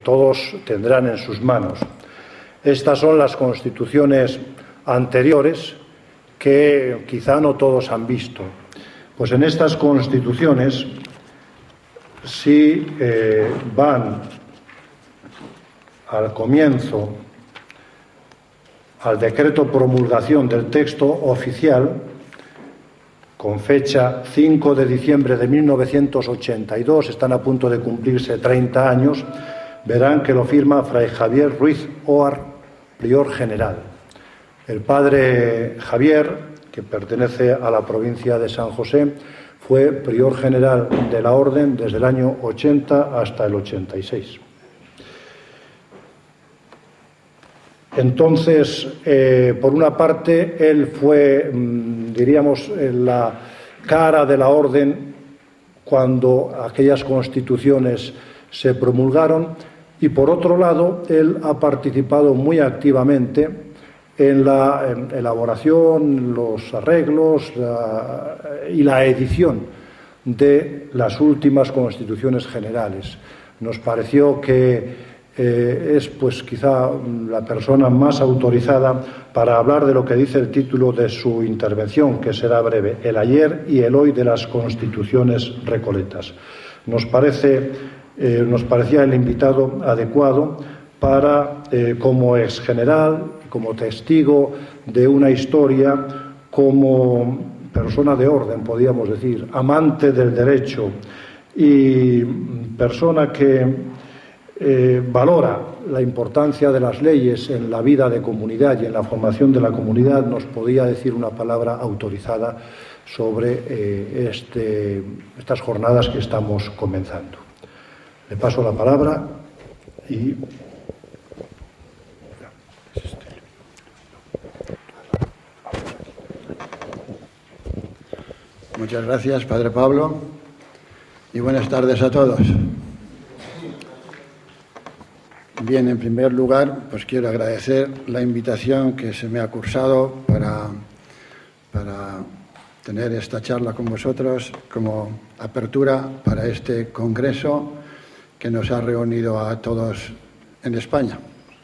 todos tendrán en sus manos. Estas son las constituciones anteriores que quizá no todos han visto. Pues en estas constituciones sí van al comienzo, al decreto promulgación del texto oficial, con fecha 5 de diciembre de 1982, están a punto de cumplirse 30 años, verán que lo firma Fray Javier Ruiz Oar, prior general. El padre Javier, que pertenece a la provincia de San José, fue prior general de la Orden desde el año 80 hasta el 86. Entonces, por una parte, él fue, diríamos, la cara de la Orden cuando aquellas constituciones se promulgaron, y por otro lado, él ha participado muy activamente en la elaboración, los arreglos y la edición de las últimas constituciones generales. Nos pareció que es pues quizá la persona más autorizada para hablar de lo que dice el título de su intervención, que será breve: el ayer y el hoy de las constituciones recoletas. Nos parecía el invitado adecuado para, como ex general, como testigo de una historia, como persona de orden, podríamos decir, amante del derecho y persona que valora la importancia de las leyes en la vida de comunidad y en la formación de la comunidad, nos podía decir una palabra autorizada sobre estas jornadas que estamos comenzando. Le paso la palabra y... Muchas gracias, Padre Pablo, y buenas tardes a todos. Bien, en primer lugar, pues quiero agradecer la invitación que se me ha cursado para tener esta charla con vosotros como apertura para este congreso que nos ha reunido a todos en España.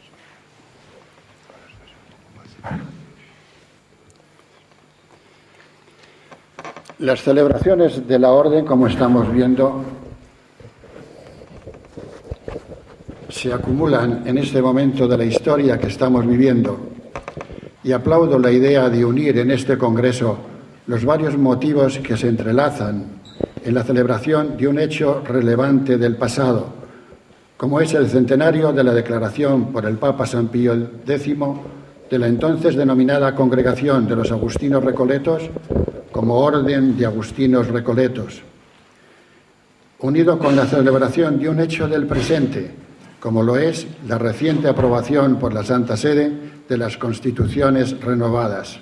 Las celebraciones de la Orden, como estamos viendo, se acumulan en este momento de la historia que estamos viviendo, y aplaudo la idea de unir en este congreso los varios motivos que se entrelazan en la celebración de un hecho relevante del pasado, como es el centenario de la declaración por el Papa San Pío X de la entonces denominada Congregación de los Agustinos Recoletos como Orden de Agustinos Recoletos, unido con la celebración de un hecho del presente, como lo es la reciente aprobación por la Santa Sede de las Constituciones renovadas,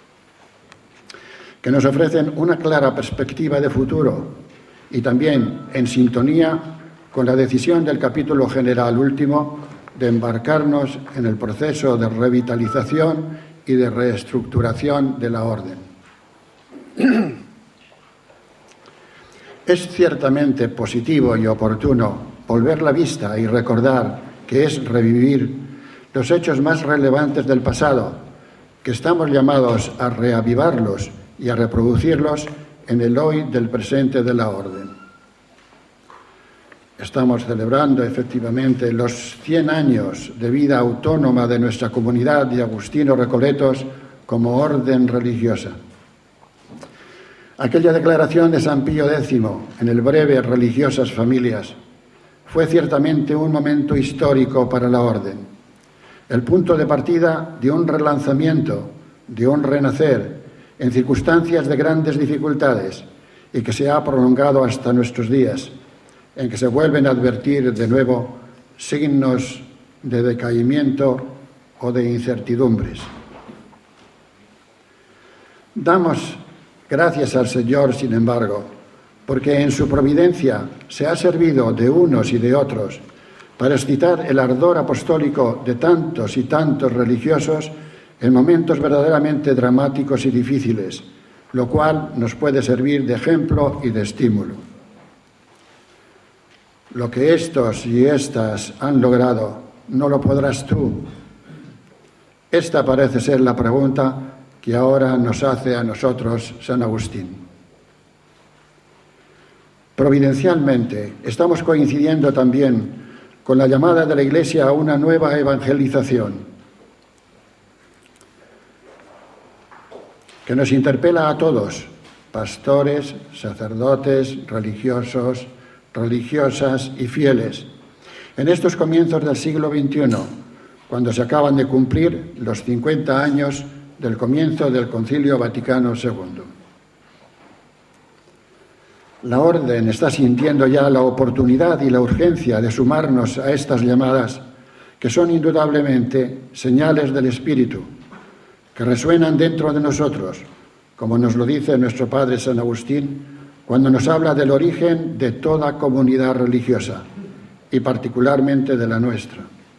que nos ofrecen una clara perspectiva de futuro y también en sintonía con la decisión del capítulo general último de embarcarnos en el proceso de revitalización y de reestructuración de la Orden. Es ciertamente positivo y oportuno volver la vista y recordar que es revivir los hechos más relevantes del pasado, que estamos llamados a reavivarlos y a reproducirlos en el hoy del presente de la Orden. Estamos celebrando efectivamente los 100 años de vida autónoma de nuestra comunidad de agustinos recoletos como orden religiosa. Aquella declaración de San Pío X en el breve Religiosas Familias fue ciertamente un momento histórico para la Orden, el punto de partida de un relanzamiento, de un renacer en circunstancias de grandes dificultades y que se ha prolongado hasta nuestros días, en que se vuelven a advertir de nuevo signos de decaimiento o de incertidumbres. Damos gracias al Señor, sin embargo, porque en su providencia se ha servido de unos y de otros para excitar el ardor apostólico de tantos y tantos religiosos en momentos verdaderamente dramáticos y difíciles, lo cual nos puede servir de ejemplo y de estímulo. lo que estos y estas han logrado, ¿no lo podrás tú? Esta parece ser la pregunta que ahora nos hace a nosotros San Agustín. Providencialmente, estamos coincidiendo también con la llamada de la Iglesia a una nueva evangelización, que nos interpela a todos, pastores, sacerdotes, religiosos, religiosas y fieles, en estos comienzos del siglo XXI, cuando se acaban de cumplir los 50 años del comienzo del Concilio Vaticano II. La Orden está sintiendo ya la oportunidad y la urgencia de sumarnos a estas llamadas, que son indudablemente señales del Espíritu, que resuenan dentro de nosotros, como nos lo dice nuestro Padre San Agustín, cuando nos habla del origen de toda comunidad religiosa, y particularmente de la nuestra.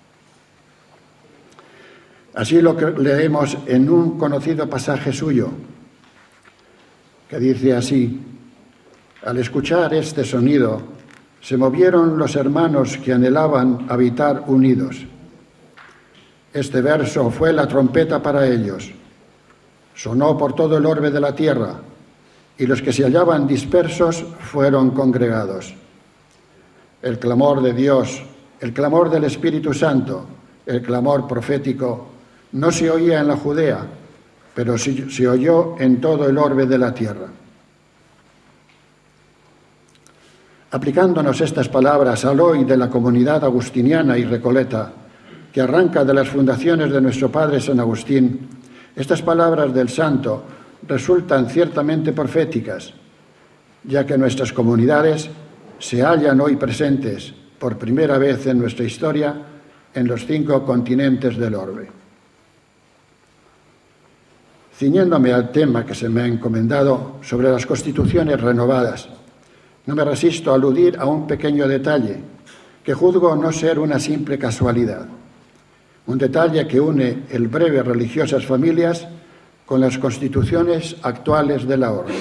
Así lo que leemos en un conocido pasaje suyo, que dice así: al escuchar este sonido, se movieron los hermanos que anhelaban habitar unidos. Este verso fue la trompeta para ellos. Sonó por todo el orbe de la tierra, y los que se hallaban dispersos fueron congregados. El clamor de Dios, el clamor del Espíritu Santo, el clamor profético, no se oía en la Judea, pero se oyó en todo el orbe de la tierra. Aplicándonos estas palabras al hoy de la comunidad agustiniana y recoleta, que arranca de las fundaciones de nuestro Padre San Agustín, estas palabras del santo resultan ciertamente proféticas, ya que nuestras comunidades se hallan hoy presentes, por primera vez en nuestra historia, en los 5 continentes del orbe. Ciñéndome al tema que se me ha encomendado sobre las constituciones renovadas, no me resisto a aludir a un pequeño detalle que juzgo no ser una simple casualidad. Un detalle que une el breve Religiosas Familias con las constituciones actuales de la Orden.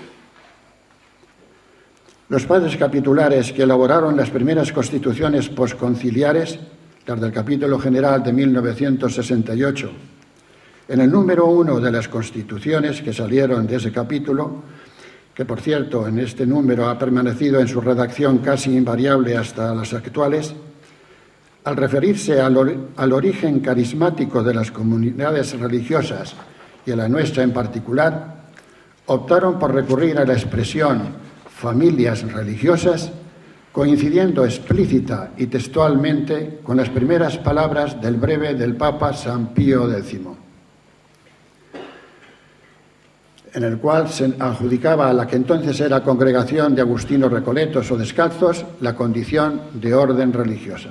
Los padres capitulares que elaboraron las primeras constituciones posconciliares, las del capítulo general de 1968, en el número 1 de las constituciones que salieron de ese capítulo, que por cierto en este número ha permanecido en su redacción casi invariable hasta las actuales, al referirse al origen carismático de las comunidades religiosas y a la nuestra en particular, optaron por recurrir a la expresión familias religiosas, coincidiendo explícita y textualmente con las primeras palabras del breve del Papa San Pío X, en el cual se adjudicaba a la que entonces era congregación de agustinos recoletos o descalzos la condición de orden religiosa.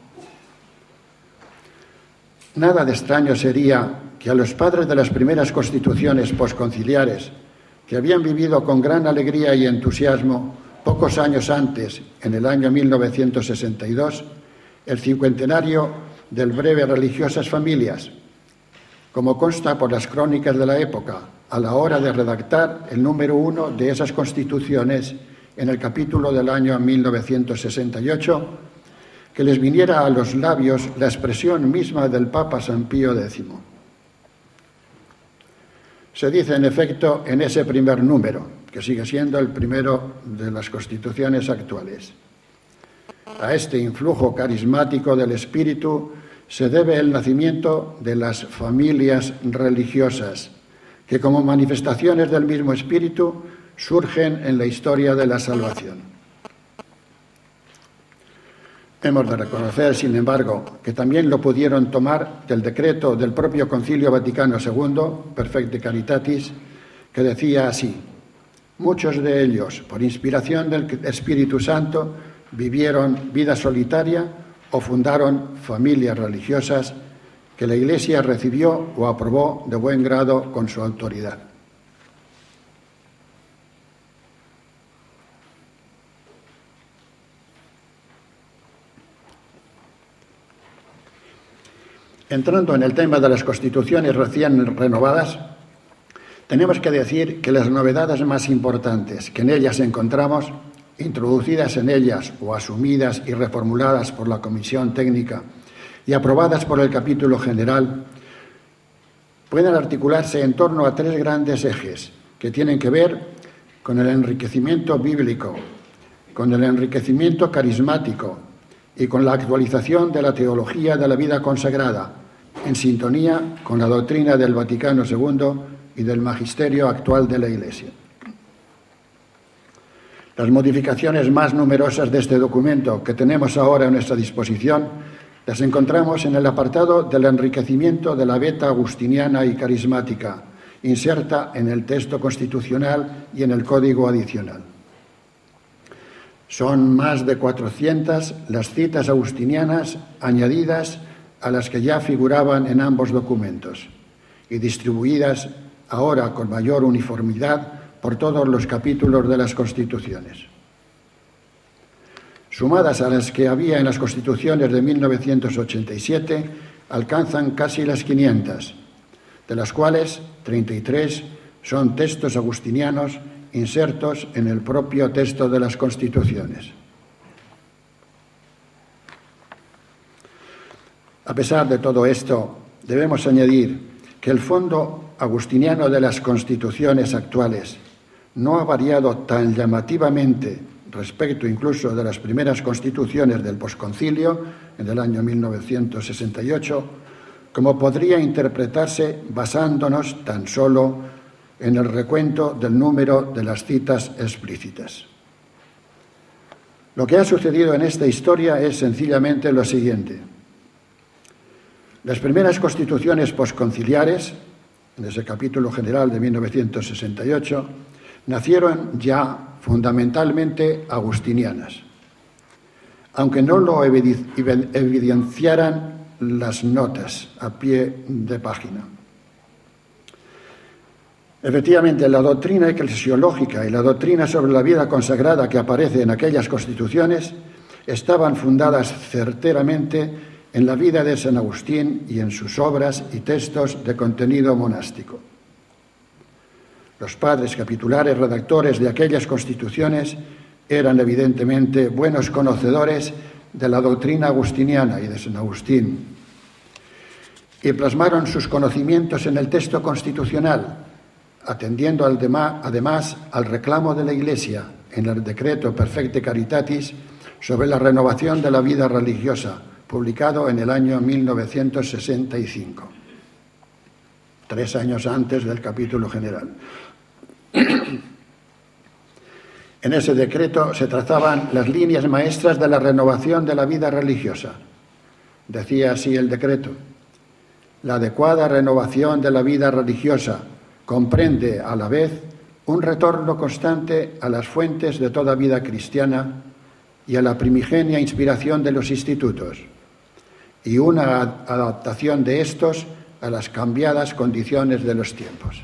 Nada de extraño sería que a los padres de las primeras constituciones posconciliares, que habían vivido con gran alegría y entusiasmo pocos años antes, en el año 1962, el cincuentenario del breve Religiosas Familias, como consta por las crónicas de la época, a la hora de redactar el número 1 de esas constituciones en el capítulo del año 1968, que les viniera a los labios la expresión misma del Papa San Pío X. Se dice, en efecto, en ese primer número, que sigue siendo el primero de las constituciones actuales: a este influjo carismático del Espíritu se debe el nacimiento de las familias religiosas, que como manifestaciones del mismo Espíritu surgen en la historia de la salvación. Hemos de reconocer, sin embargo, que también lo pudieron tomar del decreto del propio Concilio Vaticano II, Perfecti Caritatis, que decía así: muchos de ellos, por inspiración del Espíritu Santo, vivieron vida solitaria o fundaron familias religiosas que la Iglesia recibió o aprobó de buen grado con su autoridad. Entrando en el tema de las constituciones recién renovadas, tenemos que decir que las novedades más importantes que en ellas encontramos introducidas en ellas o asumidas y reformuladas por la Comisión Técnica y aprobadas por el Capítulo General, pueden articularse en torno a tres grandes ejes que tienen que ver con el enriquecimiento bíblico, con el enriquecimiento carismático y con la actualización de la teología de la vida consagrada, en sintonía con la doctrina del Vaticano II y del magisterio actual de la Iglesia. Las modificaciones más numerosas de este documento que tenemos ahora a nuestra disposición las encontramos en el apartado del enriquecimiento de la veta agustiniana y carismática, inserta en el texto constitucional y en el Código Adicional. Son más de 400 las citas agustinianas añadidas a las que ya figuraban en ambos documentos y distribuidas ahora con mayor uniformidad por todos los capítulos de las Constituciones. Sumadas a las que había en las Constituciones de 1987, alcanzan casi las 500, de las cuales 33 son textos agustinianos insertos en el propio texto de las Constituciones. A pesar de todo esto, debemos añadir que el fondo agustiniano de las Constituciones actuales no ha variado tan llamativamente respecto incluso de las primeras constituciones del posconcilio, en el año 1968, como podría interpretarse basándonos tan solo en el recuento del número de las citas explícitas. Lo que ha sucedido en esta historia es sencillamente lo siguiente. Las primeras constituciones posconciliares, en ese capítulo general de 1968, nacieron ya fundamentalmente agustinianas, aunque no lo evidenciaran las notas a pie de página. Efectivamente, la doctrina eclesiológica y la doctrina sobre la vida consagrada que aparece en aquellas constituciones estaban fundadas certeramente en la vida de San Agustín y en sus obras y textos de contenido monástico. Los padres capitulares redactores de aquellas constituciones eran evidentemente buenos conocedores de la doctrina agustiniana y de San Agustín, y plasmaron sus conocimientos en el texto constitucional, atendiendo además al reclamo de la Iglesia en el decreto Perfecte Caritatis sobre la renovación de la vida religiosa, publicado en el año 1965, 3 años antes del capítulo general. En ese decreto se trazaban las líneas maestras de la renovación de la vida religiosa. Decía así el decreto: la adecuada renovación de la vida religiosa comprende a la vez un retorno constante a las fuentes de toda vida cristiana y a la primigenia inspiración de los institutos, y una adaptación de estos a las cambiadas condiciones de los tiempos.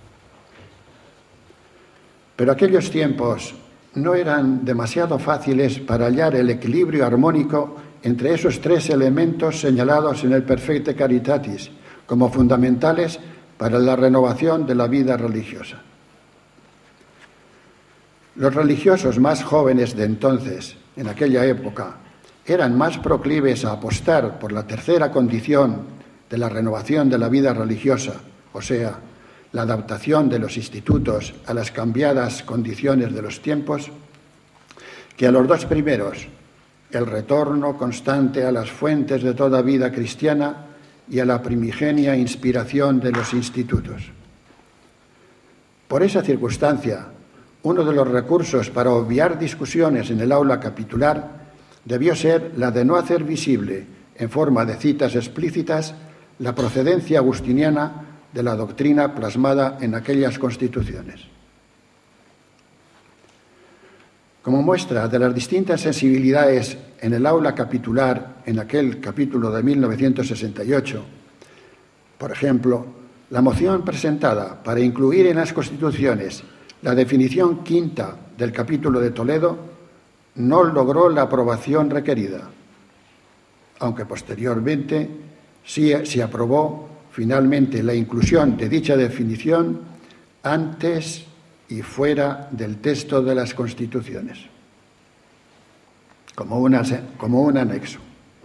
Pero aquellos tiempos no eran demasiado fáciles para hallar el equilibrio armónico entre esos 3 elementos señalados en el Perfecte Caritatis como fundamentales para la renovación de la vida religiosa. Los religiosos más jóvenes de entonces, en aquella época, eran más proclives a apostar por la tercera condición de la renovación de la vida religiosa, o sea, la adaptación de los institutos a las cambiadas condiciones de los tiempos, que a los 2 primeros, el retorno constante a las fuentes de toda vida cristiana y a la primigenia inspiración de los institutos. Por esa circunstancia, uno de los recursos para obviar discusiones en el aula capitular debió ser la de no hacer visible, en forma de citas explícitas, la procedencia agustiniana de la doctrina plasmada en aquellas constituciones. Como muestra de las distintas sensibilidades en el aula capitular en aquel capítulo de 1968, por ejemplo, la moción presentada para incluir en las constituciones la definición quinta del capítulo de Toledo no logró la aprobación requerida, aunque posteriormente sí se aprobó finalmente la inclusión de dicha definición antes y fuera del texto de las Constituciones. como un anexo.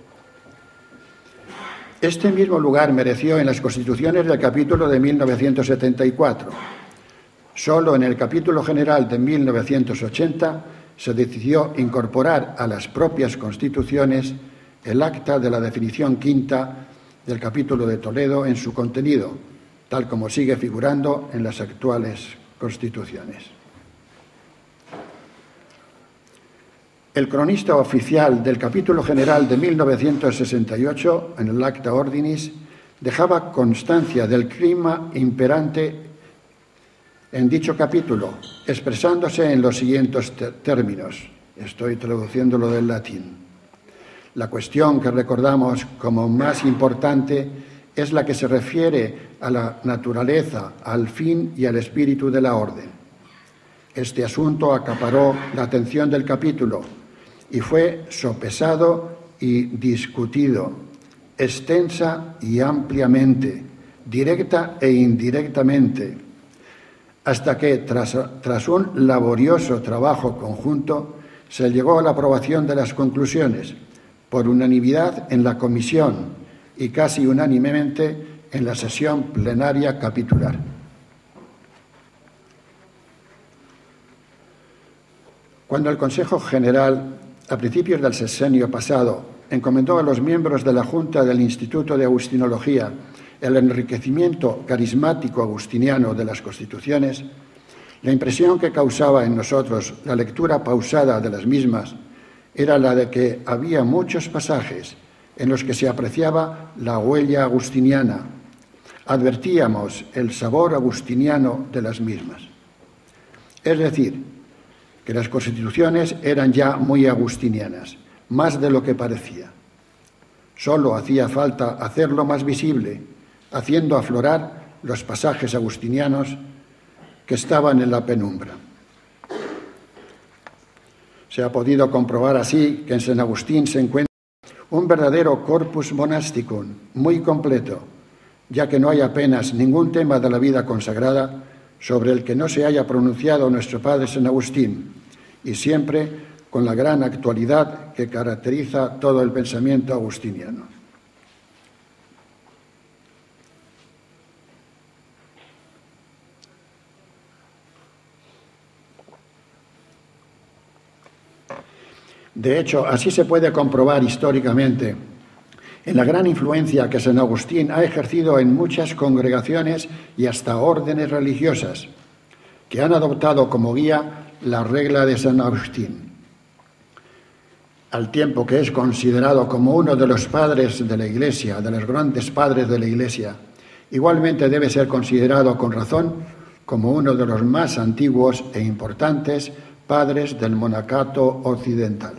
Este mismo lugar mereció en las Constituciones del capítulo de 1974. Solo en el capítulo general de 1980 se decidió incorporar a las propias Constituciones el acta de la definición quinta del capítulo de Toledo en su contenido, tal como sigue figurando en las actuales Constituciones. El cronista oficial del capítulo general de 1968, en el Acta Ordinis, dejaba constancia del clima imperante en dicho capítulo, expresándose en los siguientes términos. Estoy traduciéndolo del latín. La cuestión que recordamos como más importante es la que se refiere a la naturaleza, al fin y al espíritu de la orden. Este asunto acaparó la atención del capítulo y fue sopesado y discutido extensa y ampliamente, directa e indirectamente, hasta que tras un laborioso trabajo conjunto se llegó a la aprobación de las conclusiones por unanimidad en la comisión y casi unánimemente en la sesión plenaria capitular. Cuando el Consejo General, a principios del sexenio pasado, encomendó a los miembros de la Junta del Instituto de Agustinología el enriquecimiento carismático agustiniano de las Constituciones, la impresión que causaba en nosotros la lectura pausada de las mismas era la de que había muchos pasajes en los que se apreciaba la huella agustiniana. Advertíamos el sabor agustiniano de las mismas. Es decir, que las Constituciones eran ya muy agustinianas, más de lo que parecía. Solo hacía falta hacerlo más visible, haciendo aflorar los pasajes agustinianos que estaban en la penumbra. Se ha podido comprobar así que en San Agustín se encuentra un verdadero corpus monasticum muy completo, ya que no hay apenas ningún tema de la vida consagrada sobre el que no se haya pronunciado nuestro padre San Agustín, y siempre con la gran actualidad que caracteriza todo el pensamiento agustiniano. De hecho, así se puede comprobar históricamente en la gran influencia que San Agustín ha ejercido en muchas congregaciones y hasta órdenes religiosas, que han adoptado como guía la regla de San Agustín, al tiempo que es considerado como uno de los padres de la Iglesia, de los grandes padres de la Iglesia. Igualmente debe ser considerado con razón como uno de los más antiguos e importantes padres del monacato occidental.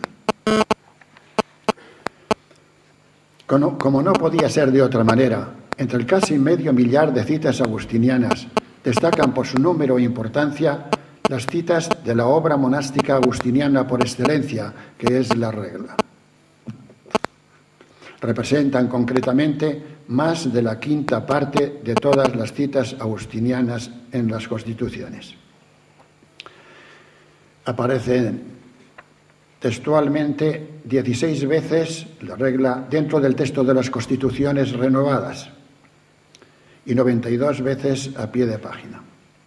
Como no podía ser de otra manera, entre el casi medio millar de citas agustinianas destacan por su número e importancia las citas de la obra monástica agustiniana por excelencia, que es la regla. Representan concretamente más de la quinta parte de todas las citas agustinianas en las Constituciones. Aparecen textualmente 16 veces la regla dentro del texto de las Constituciones renovadas y 92 veces a pie de página.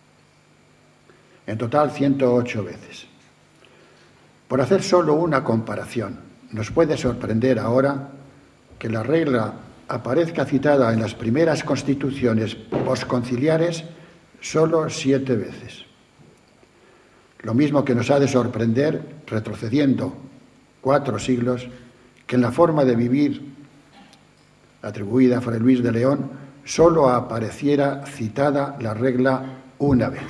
En total, 108 veces. Por hacer solo una comparación, nos puede sorprender ahora que la regla aparezca citada en las primeras constituciones posconciliares solo 7 veces. Lo mismo que nos ha de sorprender, retrocediendo 4 siglos, que en la forma de vivir atribuida a Fray Luis de León solo apareciera citada la regla una vez.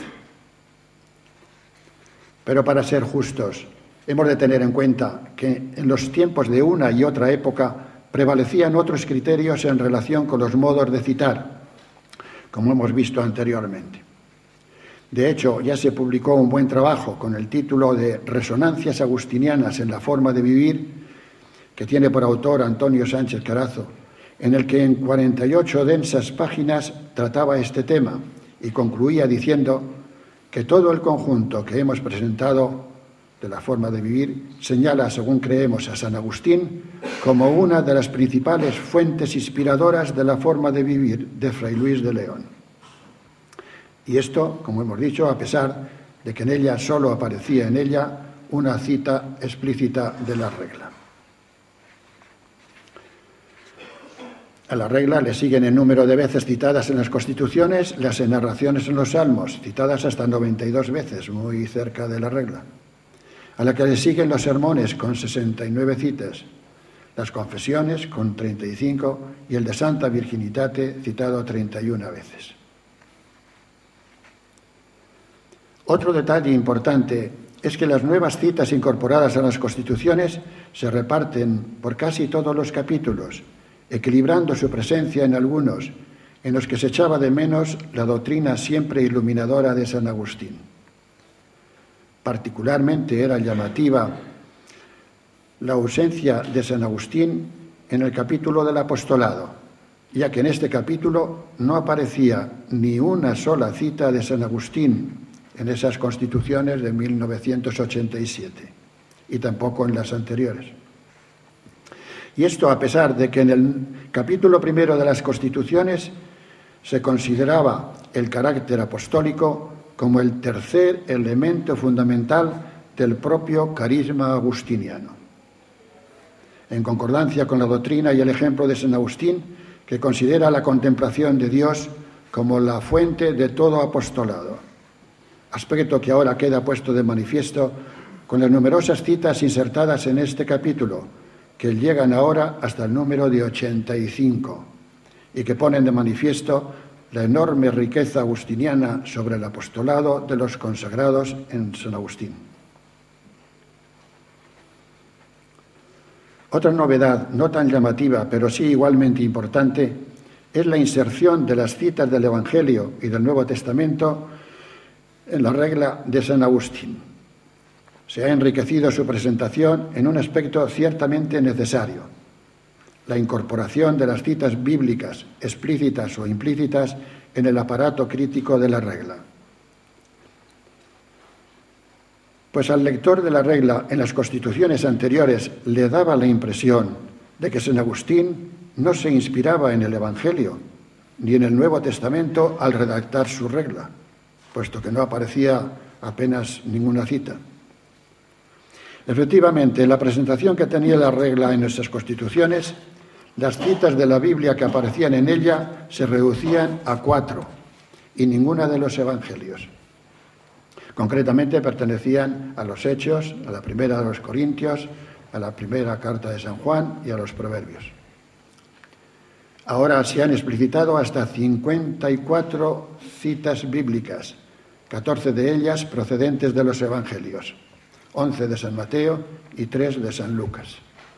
Pero para ser justos, hemos de tener en cuenta que en los tiempos de una y otra época prevalecían otros criterios en relación con los modos de citar, como hemos visto anteriormente. De hecho, ya se publicó un buen trabajo con el título de Resonancias agustinianas en la forma de vivir, que tiene por autor Antonio Sánchez Carazo, en el que en 48 densas páginas trataba este tema y concluía diciendo que todo el conjunto que hemos presentado de la forma de vivir, señala, según creemos, a San Agustín como una de las principales fuentes inspiradoras de la forma de vivir de Fray Luis de León. Y esto, como hemos dicho, a pesar de que en ella solo aparecía en ella una cita explícita de la regla. A la regla le siguen el número de veces citadas en las Constituciones, las narraciones en los Salmos, citadas hasta 92 veces, muy cerca de la regla. A la que le siguen los sermones, con 69 citas, las confesiones, con 35, y el de Santa Virginitate, citado 31 veces. Otro detalle importante es que las nuevas citas incorporadas a las Constituciones se reparten por casi todos los capítulos, equilibrando su presencia en algunos, en los que se echaba de menos la doctrina siempre iluminadora de San Agustín. Particularmente era llamativa la ausencia de San Agustín en el capítulo del apostolado, ya que en este capítulo no aparecía ni una sola cita de San Agustín en esas Constituciones de 1987 y tampoco en las anteriores. Y esto a pesar de que en el capítulo primero de las Constituciones se consideraba el carácter apostólico como el tercer elemento fundamental del propio carisma agustiniano. En concordancia con la doctrina y el ejemplo de San Agustín, que considera la contemplación de Dios como la fuente de todo apostolado, aspecto que ahora queda puesto de manifiesto con las numerosas citas insertadas en este capítulo, que llegan ahora hasta el número de 85 y que ponen de manifiesto la enorme riqueza agustiniana sobre el apostolado de los consagrados en San Agustín. Otra novedad, no tan llamativa, pero sí igualmente importante, es la inserción de las citas del Evangelio y del Nuevo Testamento en la regla de San Agustín. Se ha enriquecido su presentación en un aspecto ciertamente necesario: la incorporación de las citas bíblicas, explícitas o implícitas, en el aparato crítico de la regla. Pues al lector de la regla en las constituciones anteriores le daba la impresión de que San Agustín no se inspiraba en el Evangelio ni en el Nuevo Testamento al redactar su regla, puesto que no aparecía apenas ninguna cita. Efectivamente, en la presentación que tenía la regla en nuestras constituciones, las citas de la Biblia que aparecían en ella se reducían a 4 y ninguna de los evangelios. Concretamente pertenecían a los Hechos, a la primera de los Corintios, a la primera carta de San Juan y a los Proverbios. Ahora se han explicitado hasta 54 citas bíblicas, 14 de ellas procedentes de los evangelios, 11 de San Mateo y 3 de San Lucas.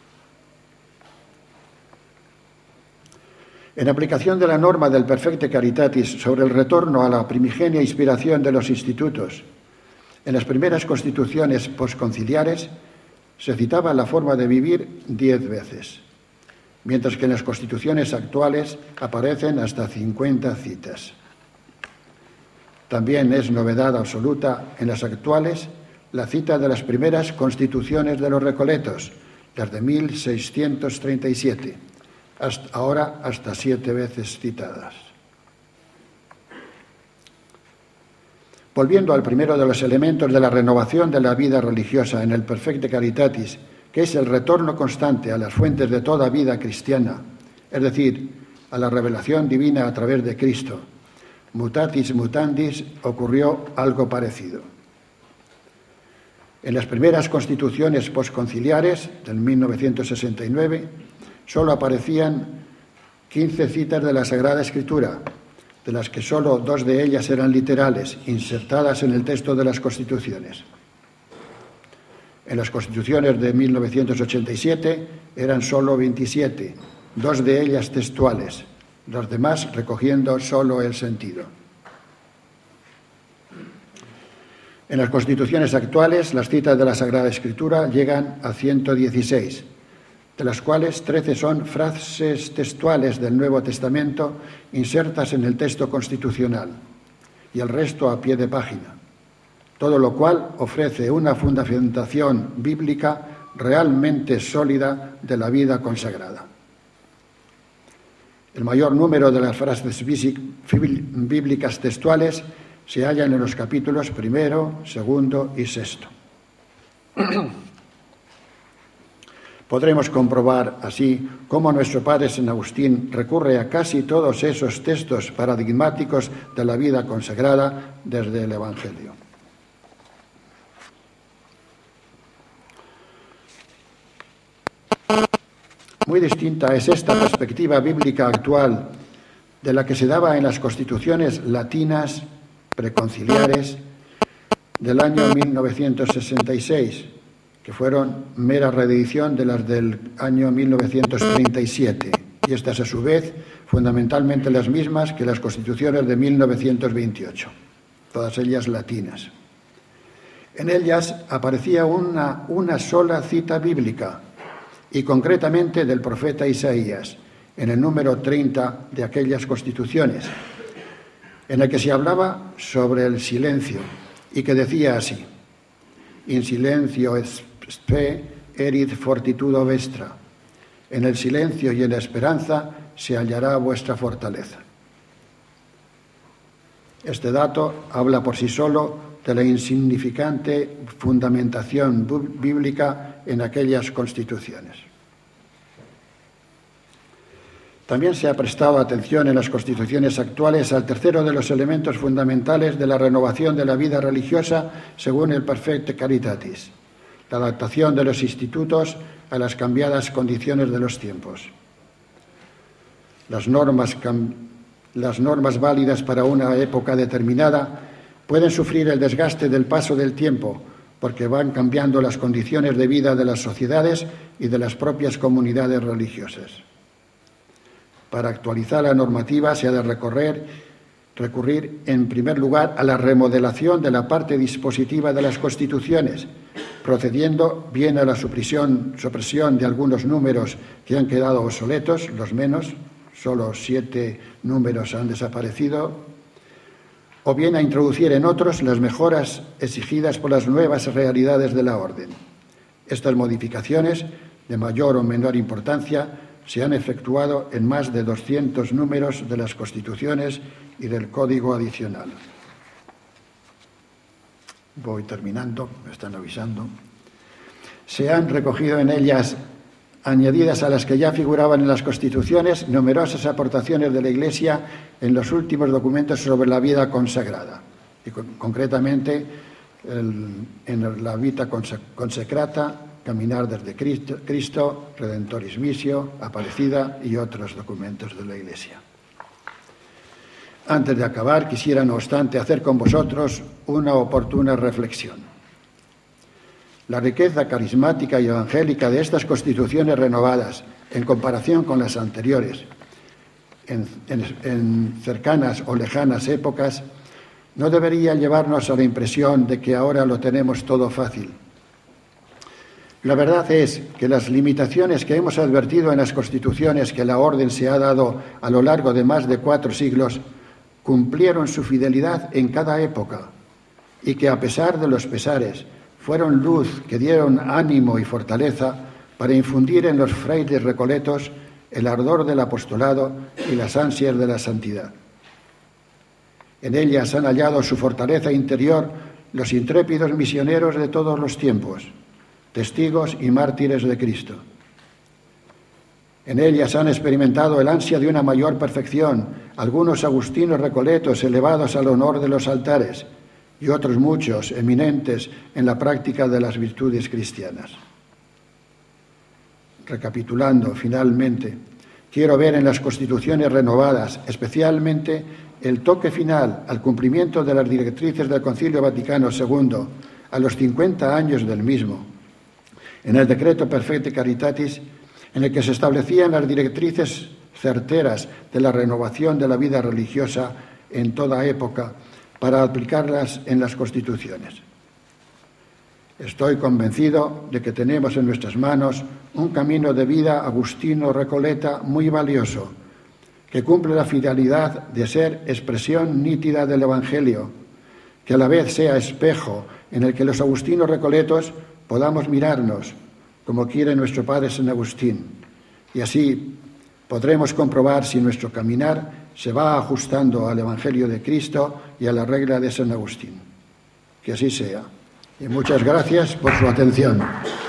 En aplicación de la norma del Perfecte Caritatis sobre el retorno a la primigenia inspiración de los institutos, en las primeras constituciones posconciliares se citaba la forma de vivir 10 veces, mientras que en las constituciones actuales aparecen hasta 50 citas. También es novedad absoluta en las actuales la cita de las primeras constituciones de los Recoletos, las de 1637, ahora hasta 7 veces citadas. Volviendo al primero de los elementos de la renovación de la vida religiosa en el Perfecte Caritatis, que es el retorno constante a las fuentes de toda vida cristiana, es decir, a la revelación divina a través de Cristo, mutatis mutandis, ocurrió algo parecido. En las primeras constituciones posconciliares del 1969 solo aparecían 15 citas de la Sagrada Escritura, de las que solo 2 de ellas eran literales, insertadas en el texto de las Constituciones. En las Constituciones de 1987 eran solo 27, 2 de ellas textuales, los demás recogiendo solo el sentido. En las Constituciones actuales, las citas de la Sagrada Escritura llegan a 116, de las cuales 13 son frases textuales del Nuevo Testamento insertas en el texto constitucional y el resto a pie de página. todo lo cual ofrece una fundamentación bíblica realmente sólida de la vida consagrada. El mayor número de las frases bíblicas textuales se hallan en los capítulos 1, 2 y 6. Podremos comprobar así cómo nuestro padre San Agustín recurre a casi todos esos textos paradigmáticos de la vida consagrada desde el Evangelio. Muy distinta es esta perspectiva bíblica actual de la que se daba en las constituciones latinas preconciliares del año 1966, que fueron mera reedición de las del año 1937, y estas a su vez fundamentalmente las mismas que las constituciones de 1928, todas ellas latinas. En ellas aparecía una sola cita bíblica, y concretamente del profeta Isaías, en el número 30 de aquellas constituciones, en el que se hablaba sobre el silencio, y que decía así: in silencio spe erit fortitudo vestra. En el silencio y en la esperanza se hallará vuestra fortaleza. Este dato habla por sí solo de la insignificante fundamentación bíblica en aquellas constituciones. También se ha prestado atención en las constituciones actuales al tercero de los elementos fundamentales de la renovación de la vida religiosa según el Perfecte Caritatis, la adaptación de los institutos a las cambiadas condiciones de los tiempos. Las normas válidas para una época determinada pueden sufrir el desgaste del paso del tiempo, porque van cambiando las condiciones de vida de las sociedades y de las propias comunidades religiosas. Para actualizar la normativa se ha de recurrir en primer lugar a la remodelación de la parte dispositiva de las constituciones, procediendo bien a la supresión de algunos números que han quedado obsoletos, los menos, solo 7 números han desaparecido, o bien a introducir en otros las mejoras exigidas por las nuevas realidades de la orden. Estas modificaciones, de mayor o menor importancia, se han efectuado en más de 200 números de las constituciones y del Código Adicional. Voy terminando, me están avisando. Se han recogido en ellas, añadidas a las que ya figuraban en las constituciones, numerosas aportaciones de la Iglesia en los últimos documentos sobre la vida consagrada, y concretamente en la Vita Consecrata, Caminar desde Cristo, Redentoris Missio, Aparecida y otros documentos de la Iglesia. Antes de acabar, quisiera, no obstante, hacer con vosotros una oportuna reflexión. La riqueza carismática y evangélica de estas constituciones renovadas, en comparación con las anteriores, en cercanas o lejanas épocas, no debería llevarnos a la impresión de que ahora lo tenemos todo fácil. La verdad es que las limitaciones que hemos advertido en las constituciones que la Orden se ha dado a lo largo de más de 4 siglos cumplieron su fidelidad en cada época, y que a pesar de los pesares fueron luz que dieron ánimo y fortaleza para infundir en los frailes recoletos el ardor del apostolado y las ansias de la santidad. En ellas han hallado su fortaleza interior los intrépidos misioneros de todos los tiempos, testigos y mártires de Cristo. En ellas han experimentado el ansia de una mayor perfección algunos agustinos recoletos elevados al honor de los altares y otros muchos eminentes en la práctica de las virtudes cristianas. Recapitulando, finalmente, quiero ver en las constituciones renovadas, especialmente el toque final al cumplimiento de las directrices del Concilio Vaticano II a los 50 años del mismo, en el Decreto Perfecte Caritatis, en el que se establecían las directrices certeras de la renovación de la vida religiosa en toda época para aplicarlas en las constituciones. Estoy convencido de que tenemos en nuestras manos un camino de vida agustino-recoleta muy valioso, que cumple la finalidad de ser expresión nítida del Evangelio, que a la vez sea espejo en el que los agustinos recoletos podamos mirarnos, como quiere nuestro Padre San Agustín, y así podremos comprobar si nuestro caminar se va ajustando al Evangelio de Cristo y a la regla de San Agustín. Que así sea. Y muchas gracias por su atención.